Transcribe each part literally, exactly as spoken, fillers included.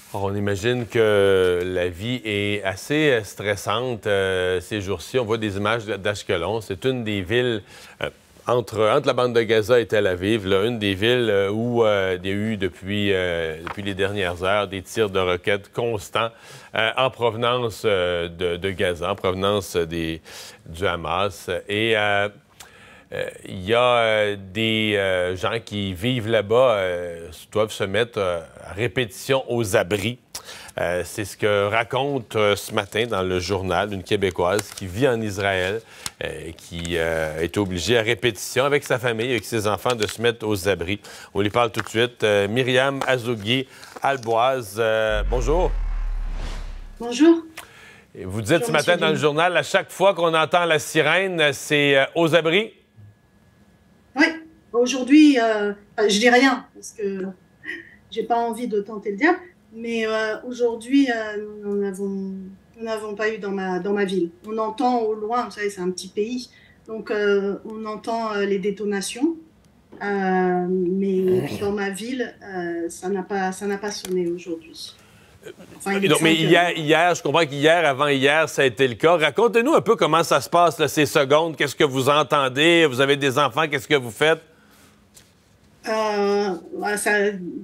On imagine que la vie est assez stressante euh, ces jours-ci. On voit des images d'Ashkelon. C'est une des villes, euh, entre, entre la bande de Gaza et Tel Aviv, là, une des villes euh, où euh, il y a eu depuis, euh, depuis les dernières heures des tirs de roquettes constants euh, en provenance euh, de, de Gaza, en provenance des, du Hamas. Et euh, euh, il y a euh, des euh, gens qui vivent là-bas, euh, doivent se mettre euh, à répétition aux abris. Euh, c'est ce que raconte euh, ce matin dans le journal une Québécoise qui vit en Israël, euh, qui euh, est obligée à répétition avec sa famille, avec ses enfants, de se mettre aux abris. On lui parle tout de suite. Euh, Myriam Azougui-Alboise, euh, bonjour. Bonjour. Et vous dites Bonjour, ce matin dans le journal, à chaque fois qu'on entend la sirène, c'est euh, aux abris? Oui, aujourd'hui, euh, je dis rien parce que j'ai pas envie de tenter le diable, mais euh, aujourd'hui, euh, nous n'avons nous n'avons pas eu dans ma, dans ma ville. On entend au loin, vous savez, c'est un petit pays, donc euh, on entend euh, les détonations, euh, mais dans ma ville, euh, ça n'a pas, ça n'a pas sonné aujourd'hui. Enfin, il est Donc, mais cinq heures. hier, hier, je comprends qu'hier, avant hier, ça a été le cas. Racontez-nous un peu comment ça se passe, là, ces secondes. Qu'est-ce que vous entendez? Vous avez des enfants, qu'est-ce que vous faites? Euh, ouais, ça,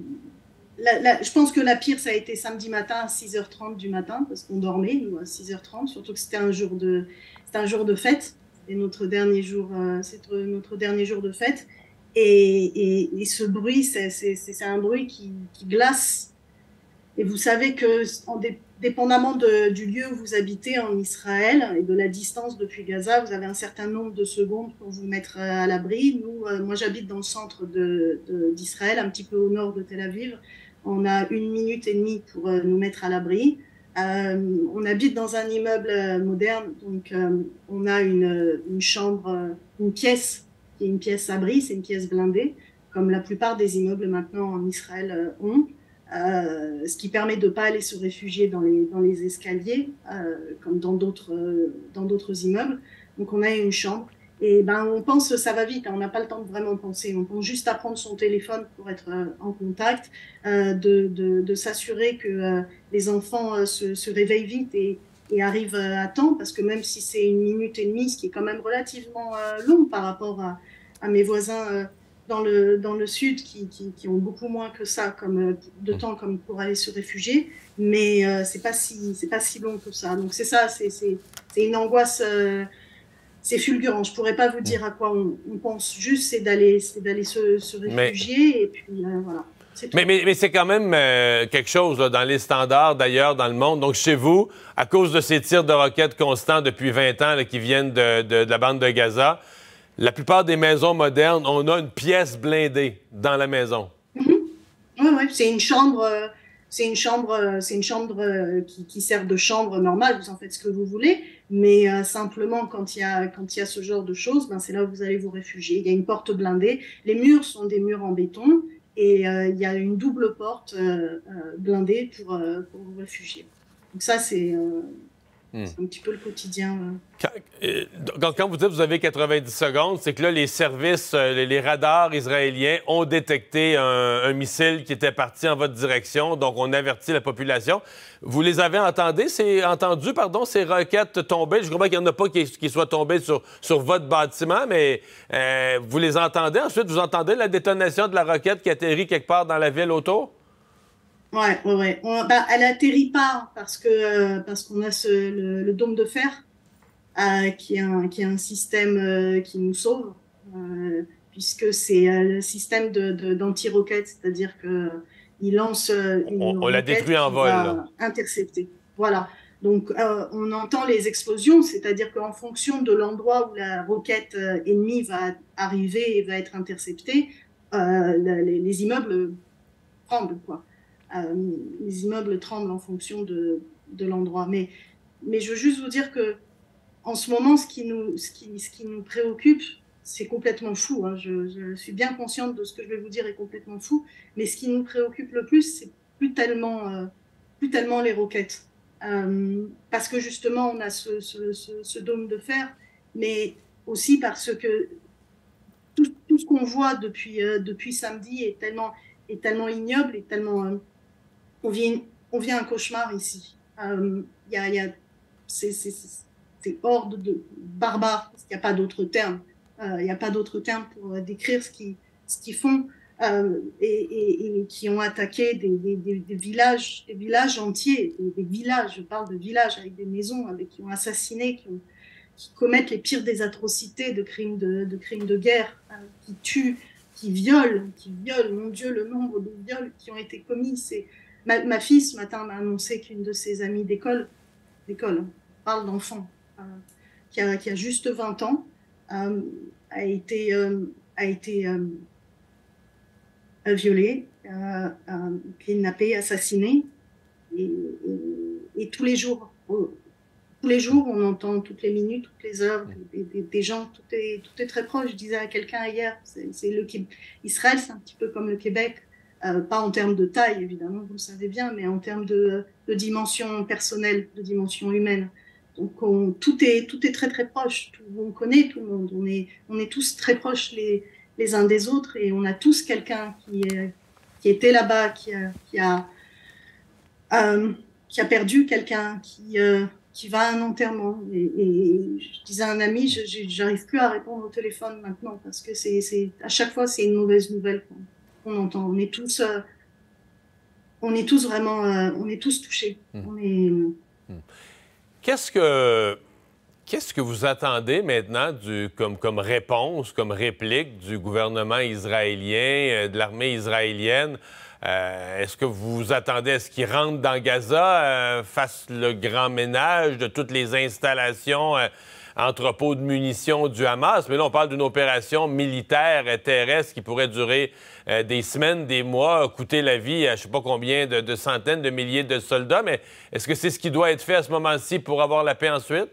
la, la, je pense que la pire, ça a été samedi matin à six heures trente du matin, parce qu'on dormait, nous, à six heures trente, surtout que c'était un jour de, c'était un jour de fête. C'était notre dernier jour, euh, c'est notre dernier jour de fête. Et, et, et ce bruit, c'est un bruit qui, qui glace. Et vous savez que, en dé, dépendamment de, du lieu où vous habitez en Israël et de la distance depuis Gaza, vous avez un certain nombre de secondes pour vous mettre à l'abri. Nous, euh, moi, j'habite dans le centre d'Israël, un petit peu au nord de Tel Aviv. On a une minute et demie pour euh, nous mettre à l'abri. Euh, on habite dans un immeuble euh, moderne, donc euh, on a une, une chambre, euh, une pièce qui est une pièce abri, c'est une pièce blindée, comme la plupart des immeubles maintenant en Israël euh, ont. Euh, ce qui permet de ne pas aller se réfugier dans les, dans les escaliers, euh, comme dans d'autres euh, dans d'autres immeubles. Donc on a une chambre. Et ben on pense que ça va vite, hein, on n'a pas le temps de vraiment penser. On pense juste à prendre son téléphone pour être euh, en contact, euh, de, de, de s'assurer que euh, les enfants euh, se, se réveillent vite et, et arrivent euh, à temps, parce que même si c'est une minute et demie, ce qui est quand même relativement euh, long par rapport à, à mes voisins euh, dans le, dans le sud qui, qui, qui ont beaucoup moins que ça comme, de temps comme pour aller se réfugier, mais euh, c'est pas si, c'est pas si long que ça. Donc c'est ça, c'est une angoisse, euh, c'est fulgurant. Je pourrais pas vous dire à quoi on, on pense, juste c'est d'aller d'aller se, se réfugier Mais... et puis euh, voilà. Mais, mais, mais c'est quand même euh, quelque chose là, dans les standards d'ailleurs dans le monde. Donc chez vous, à cause de ces tirs de roquettes constants depuis vingt ans là, qui viennent de, de, de la bande de Gaza, la plupart des maisons modernes, on a une pièce blindée dans la maison. Mm-hmm. Oui, ouais, c'est une chambre, euh, c'est une chambre, euh, c'est une chambre euh, qui, qui sert de chambre normale. Vous en faites ce que vous voulez, mais euh, simplement quand il y a quand il y a ce genre de choses, ben c'est là où vous allez vous réfugier. Il y a une porte blindée. Les murs sont des murs en béton et euh, il y a une double porte euh, euh, blindée pour euh, pour vous réfugier. Donc ça c'est euh, Hmm. un petit peu le quotidien. Euh. Quand, euh, quand vous dites que vous avez quatre-vingt-dix secondes, c'est que là, les services, euh, les, les radars israéliens ont détecté un, un missile qui était parti en votre direction, donc on avertit la population. Vous les avez entendus, c'est entendu, pardon, ces roquettes tombées? Je comprends qu'il n'y en a pas qui, qui soient tombées sur, sur votre bâtiment, mais euh, vous les entendez. Ensuite, vous entendez la détonation de la roquette qui atterrit quelque part dans la ville autour? Ouais, ouais, ouais. On, bah, elle atterrit pas parce que euh, parce qu'on a ce, le, le dôme de fer euh, qui est un qui est un système euh, qui nous sauve euh, puisque c'est euh, le système de, de d'anti-roquette, c'est-à-dire que il lance euh, On, une on la roquette détruit en qui vol, là. va intercepter. Voilà. Donc euh, on entend les explosions, c'est-à-dire qu'en fonction de l'endroit où la roquette euh, ennemie va arriver et va être interceptée, euh, les, les immeubles tremblent, quoi. Euh, les immeubles tremblent en fonction de, de l'endroit. Mais, mais je veux juste vous dire que en ce moment, ce qui nous, ce qui, ce qui nous préoccupe, c'est complètement fou. Hein. Je, je suis bien consciente de ce que je vais vous dire est complètement fou. Mais ce qui nous préoccupe le plus, c'est plus tellement, euh, plus tellement les roquettes. Euh, parce que justement, on a ce, ce, ce, ce dôme de fer, mais aussi parce que tout, tout ce qu'on voit depuis, euh, depuis samedi est tellement, est tellement ignoble, est tellement... Euh, on vit, on vit un cauchemar ici. Euh, y a, y a, c'est horde de barbares, parce qu'il n'y a pas d'autre terme. Il n'y a pas d'autre terme pour décrire ce qu'ils ce qu'ils font. Euh, et, et, et qui ont attaqué des, des, des, des villages, des villages entiers, des, des villages, je parle de villages avec des maisons, avec, qui ont assassiné, qui, ont, qui commettent les pires des atrocités, de crimes de, de, crimes de guerre, hein, qui tuent, qui violent, qui violent, mon Dieu, le nombre de viols qui ont été commis. C'est... Ma, ma fille, ce matin, m'a annoncé qu'une de ses amies d'école, d'école, hein, parle d'enfant, euh, qui, a, qui a juste vingt ans, euh, a été... Euh, a été euh, violée, euh, euh, kidnappée, assassinée. Et, et, et tous les jours, euh, tous les jours, on entend toutes les minutes, toutes les heures, des, des, des gens, tout est, tout est très proche. Je disais à quelqu'un hier, c'est le Israël, c'est un petit peu comme le Québec, euh, pas en termes de taille, évidemment, vous le savez bien, mais en termes de, de dimension personnelle, de dimension humaine. Donc, on, tout, est, tout est très, très proche. Tout, on connaît tout le monde. On est, on est tous très proches les, les uns des autres et on a tous quelqu'un qui, qui était là-bas, qui a, qui, a, euh, qui a perdu quelqu'un, qui, euh, qui va à un enterrement. Et, et je disais à un ami, je n'arrive plus à répondre au téléphone maintenant parce que c'est, c'est, à chaque fois, c'est une mauvaise nouvelle qu'on entend. On est tous, euh, on est tous vraiment, euh, on est tous touchés. Mmh. On est... Mmh. Qu'est-ce que... Qu'est-ce que vous attendez maintenant du, comme, comme réponse, comme réplique du gouvernement israélien, euh, de l'armée israélienne? Euh, Est-ce que vous attendez à ce qu'ils rentrent dans Gaza, euh, fassent le grand ménage de toutes les installations, euh, entrepôts de munitions du Hamas? Mais là, on parle d'une opération militaire et terrestre qui pourrait durer euh, des semaines, des mois, coûter la vie à je ne sais pas combien de, de centaines de milliers de soldats. Mais est-ce que c'est ce qui doit être fait à ce moment-ci pour avoir la paix ensuite?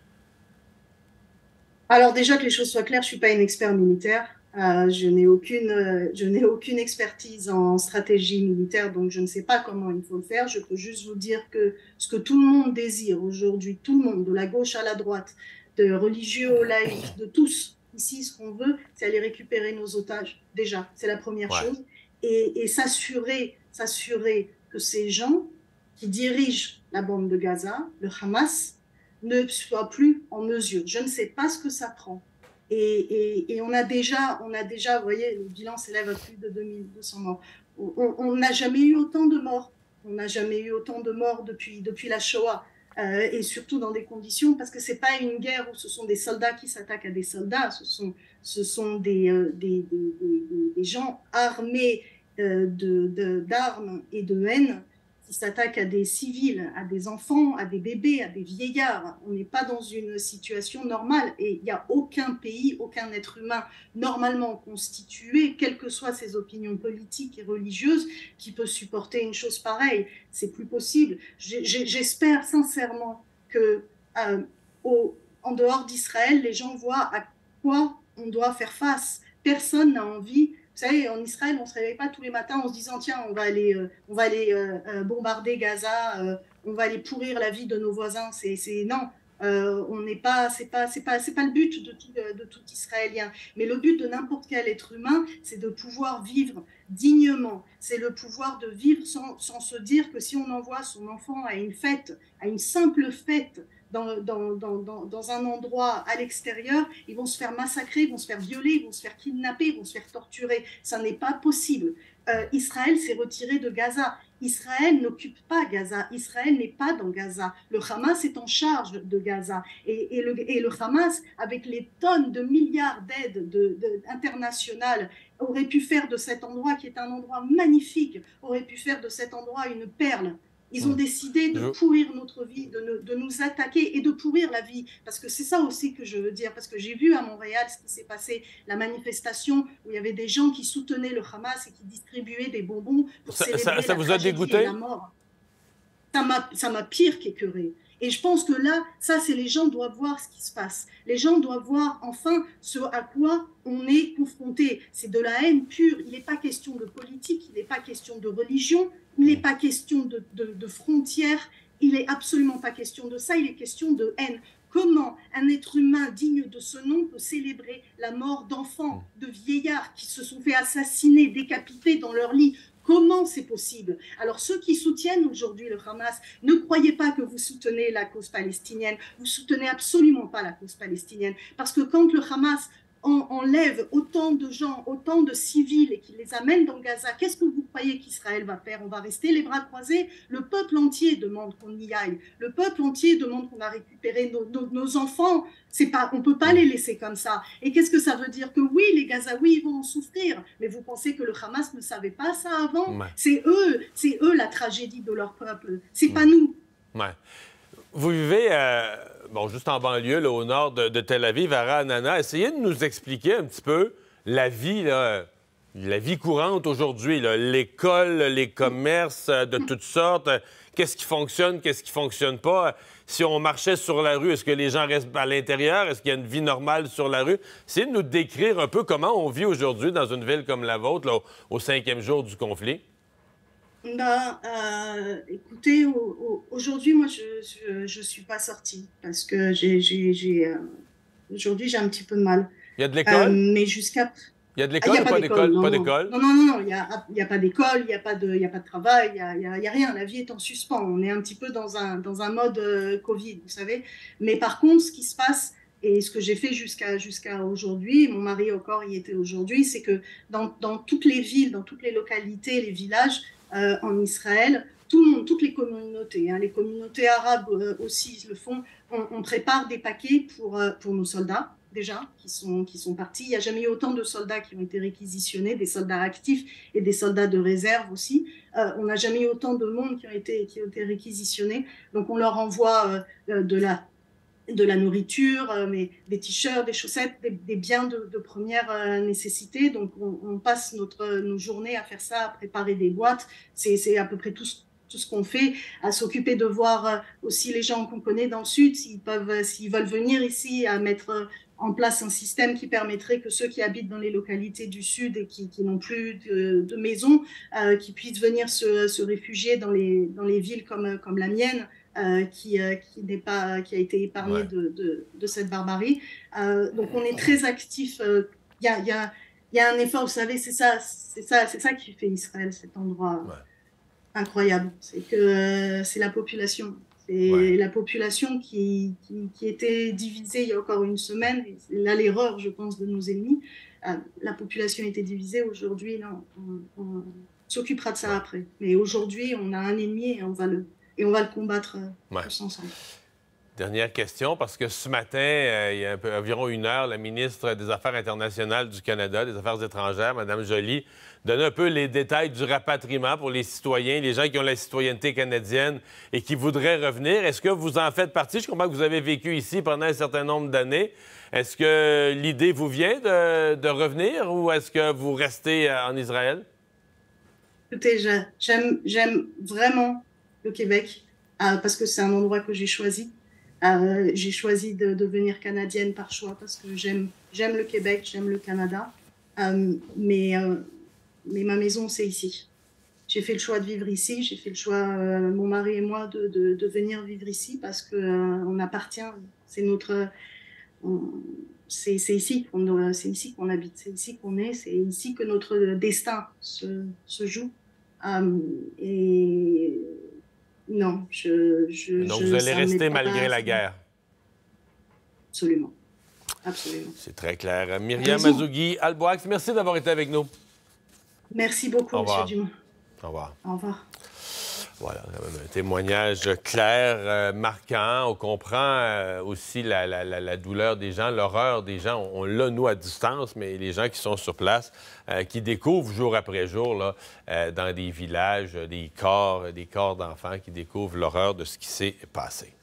Alors déjà, que les choses soient claires, je ne suis pas une expert militaire. Euh, je n'ai aucune, euh, je n'ai aucune expertise en stratégie militaire, donc je ne sais pas comment il faut le faire. Je peux juste vous dire que ce que tout le monde désire aujourd'hui, tout le monde, de la gauche à la droite, de religieux aux laïcs, de tous, ici, ce qu'on veut, c'est aller récupérer nos otages. Déjà, c'est la première ouais. chose. Et, et s'assurer, s'assurer que ces gens qui dirigent la bande de Gaza, le Hamas, ne soit plus en mesure. Je ne sais pas ce que ça prend. Et, et, et on a déjà, on a déjà, vous voyez, le bilan s'élève à plus de deux mille deux cents morts. On n'a jamais eu autant de morts. On n'a jamais eu autant de morts depuis, depuis la Shoah. Euh, et surtout dans des conditions, parce que ce n'est pas une guerre où ce sont des soldats qui s'attaquent à des soldats, ce sont, ce sont des, euh, des, des, des, des gens armés euh, de, de, d'armes et de haine qui s'attaquent à des civils, à des enfants, à des bébés, à des vieillards. On n'est pas dans une situation normale et il n'y a aucun pays, aucun être humain normalement constitué, quelles que soient ses opinions politiques et religieuses, qui peut supporter une chose pareille. C'est plus possible. J'espère sincèrement que, euh, au, en dehors d'Israël, les gens voient à quoi on doit faire face. Personne n'a envie. Vous savez, en Israël, on ne se réveille pas tous les matins en se disant « Tiens, on va aller, euh, on va aller euh, euh, bombarder Gaza, euh, on va aller pourrir la vie de nos voisins. » C'est non, euh, on n'est pas, c'est pas, c'est pas, c'est pas le but de tout, de tout Israélien. Mais le but de n'importe quel être humain, c'est de pouvoir vivre dignement. C'est le pouvoir de vivre sans, sans se dire que si on envoie son enfant à une fête, à une simple fête, Dans, dans, dans, dans un endroit à l'extérieur, ils vont se faire massacrer, ils vont se faire violer, ils vont se faire kidnapper, ils vont se faire torturer. Ça n'est pas possible. Euh, Israël s'est retiré de Gaza. Israël n'occupe pas Gaza. Israël n'est pas dans Gaza. Le Hamas est en charge de Gaza. Et, et, le, et le Hamas, avec les tonnes de milliards d'aides de, de, internationales, aurait pu faire de cet endroit, qui est un endroit magnifique, aurait pu faire de cet endroit une perle. Ils ont décidé de pourrir notre vie, de, ne, de nous attaquer et de pourrir la vie. Parce que c'est ça aussi que je veux dire. Parce que j'ai vu à Montréal ce qui s'est passé, la manifestation où il y avait des gens qui soutenaient le Hamas et qui distribuaient des bonbons pour ça, célébrer ça, ça la vous a dégoûté? Et la mort. Ça m'a pire qu'écœuré. Et je pense que là, ça, c'est les gens doivent voir ce qui se passe. Les gens doivent voir enfin ce à quoi on est confronté. C'est de la haine pure. Il n'est pas question de politique, il n'est pas question de religion, il n'est pas question de, de, de frontières, il n'est absolument pas question de ça, il est question de haine. Comment un être humain digne de ce nom peut célébrer la mort d'enfants, de vieillards qui se sont fait assassiner, décapités dans leur lit? Comment c'est possible? Alors, ceux qui soutiennent aujourd'hui le Hamas, ne croyez pas que vous soutenez la cause palestinienne. Vous soutenez absolument pas la cause palestinienne. Parce que quand le Hamas enlève autant de gens, autant de civils et qu'il les amène dans Gaza, qu'est-ce que vous croyez qu'Israël va faire? On va rester les bras croisés? Le peuple entier demande qu'on y aille. Le peuple entier demande qu'on a récupéré nos, nos, nos enfants. C'est pas, on ne peut pas les laisser comme ça. Et qu'est-ce que ça veut dire? Que oui, les Gazaouis vont en souffrir. Mais vous pensez que le Hamas ne savait pas ça avant? Ouais. C'est eux, c'est eux la tragédie de leur peuple. C'est pas nous. Ouais. Vous vivez, euh, bon, juste en banlieue, là, au nord de, de Tel Aviv, à Ra'anana. Essayez de nous expliquer un petit peu la vie, là, la vie courante aujourd'hui, l'école, les commerces de toutes sortes. Qu'est-ce qui fonctionne, qu'est-ce qui fonctionne pas? Si on marchait sur la rue, est-ce que les gens restent à l'intérieur? Est-ce qu'il y a une vie normale sur la rue? Essayez de nous décrire un peu comment on vit aujourd'hui dans une ville comme la vôtre, là, au, au cinquième jour du conflit. Ben, euh, écoutez, aujourd'hui, moi, je ne suis pas sortie parce que j'ai, j'ai, j'ai, euh, aujourd'hui, j'ai un petit peu de mal. Il y a de l'école? Euh, mais jusqu'à... Il y a de l'école ah, ou pas d'école? Non, pas non. d'école? Non, non, non, non, il n'y a, y a pas d'école, il n'y a, pas de, y a pas de travail, il n'y a, y a, y a rien. La vie est en suspens. On est un petit peu dans un, dans un mode euh, Covid, vous savez. Mais par contre, ce qui se passe, et ce que j'ai fait jusqu'à jusqu'à aujourd'hui, mon mari encore y était aujourd'hui, c'est que dans, dans toutes les villes, dans toutes les localités, les villages, Euh, en Israël, tout le monde, toutes les communautés, hein, les communautés arabes euh, aussi le font, on, on prépare des paquets pour, euh, pour nos soldats, déjà, qui sont, qui sont partis. Il n'y a jamais eu autant de soldats qui ont été réquisitionnés, des soldats actifs et des soldats de réserve aussi. Euh, on n'a jamais eu autant de monde qui ont été, qui ont été réquisitionnés. Donc on leur envoie euh, de la de la nourriture, euh, mais des t-shirts, des chaussettes, des, des biens de, de première euh, nécessité. Donc, on, on passe notre, nos journées à faire ça, à préparer des boîtes. C'est à peu près tout ce, tout ce qu'on fait, à s'occuper de voir euh, aussi les gens qu'on connaît dans le Sud, s'ils peuvent, s'ils veulent venir ici, à mettre en place un système qui permettrait que ceux qui habitent dans les localités du Sud et qui, qui n'ont plus de, de maison, euh, qui puissent venir se, se réfugier dans les, dans les villes comme, comme la mienne, Euh, qui, euh, qui, n'est pas, qui a été épargné ouais. de, de, de cette barbarie. Euh, donc on est très actifs. Il euh, y, a, y, a, y a un effort, vous savez, c'est ça, c'est ça, c'est ça qui fait Israël, cet endroit ouais. incroyable. C'est que euh, c'est la population. C'est ouais. la population qui, qui, qui était divisée il y a encore une semaine. C'est là l'erreur, je pense, de nos ennemis. Euh, la population était divisée. Aujourd'hui, non, on, on s'occupera de ça ouais. après. Mais aujourd'hui, on a un ennemi et on va le Et on va le combattre euh, ouais. tous ensemble. Dernière question, parce que ce matin, euh, il y a un peu, environ une heure, la ministre des Affaires internationales du Canada, des Affaires étrangères, Mme Joly, donne un peu les détails du rapatriement pour les citoyens, les gens qui ont la citoyenneté canadienne et qui voudraient revenir. Est-ce que vous en faites partie? Je comprends que vous avez vécu ici pendant un certain nombre d'années. Est-ce que l'idée vous vient de, de revenir ou est-ce que vous restez en Israël? Écoutez, j'aime, j'aime vraiment le Québec, euh, parce que c'est un endroit que j'ai choisi. Euh, j'ai choisi de devenir canadienne par choix parce que j'aime j'aime le Québec, j'aime le Canada. Euh, mais, euh, mais ma maison, c'est ici. J'ai fait le choix de vivre ici. J'ai fait le choix, euh, mon mari et moi, de, de, de venir vivre ici parce qu'on euh, appartient. C'est notre... C'est ici qu'on c'est ici qu'on habite, c'est ici qu'on est, c'est ici que notre destin se, se joue. Euh, et... Non, je... je Donc, je, vous allez rester malgré la guerre? Absolument. Absolument. C'est très clair. Myriam Mazzougui-Alboax, merci d'avoir été avec nous. Merci beaucoup, M. Dumont. Au revoir. Au revoir. Voilà, un témoignage clair, euh, marquant. On comprend euh, aussi la, la, la, la douleur des gens, l'horreur des gens. On, on l'a, nous, à distance, mais les gens qui sont sur place, euh, qui découvrent jour après jour, là, euh, dans des villages, des corps, des corps d'enfants, qui découvrent l'horreur de ce qui s'est passé.